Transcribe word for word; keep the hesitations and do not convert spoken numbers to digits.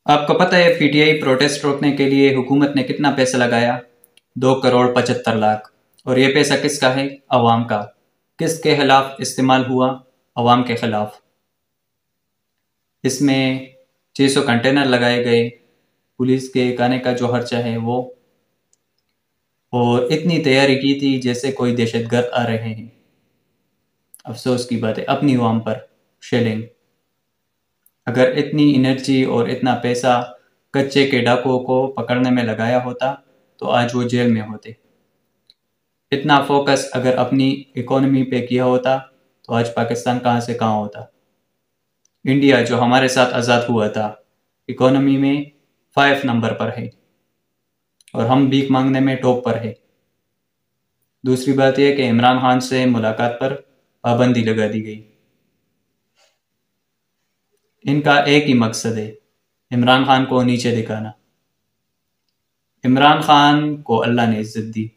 آپ کو پتہ ہے پی ٹی آئی پروٹیسٹ روکنے کے لیے حکومت نے کتنا پیسہ لگایا؟ دو کروڑ پچہتر لاکھ۔ اور یہ پیسہ کس کا ہے؟ عوام کا۔ کس کے خلاف استعمال ہوا؟ عوام کے خلاف۔ اس میں چھ سو کنٹینر لگائے گئے، پولیس کے کھانے کا جو خرچہ ہے وہ، اور اتنی تیاری کی تھی جیسے کوئی دہشت گرد آ رہے ہیں۔ افسوس کی بات ہے، اپنی عوام پر شیلنگ۔ اگر اتنی انرجی اور اتنا پیسہ کچے کے ڈاکوؤں کو پکڑنے میں لگایا ہوتا تو آج وہ جیل میں ہوتے۔ اتنا فوکس اگر اپنی اکانومی پہ کیا ہوتا تو آج پاکستان کہاں سے کہاں ہوتا۔ انڈیا جو ہمارے ساتھ آزاد ہوا تھا اکانومی میں فائیو نمبر پر ہے، اور ہم بھیک مانگنے میں ٹاپ پر ہے۔ دوسری بات یہ کہ عمران خان سے ملاقات پر پابندی لگا دی گئی۔ ان کا ایک ہی مقصد ہے، عمران خان کو نیچے دکھانا۔ عمران خان کو اللہ نے عزت دی،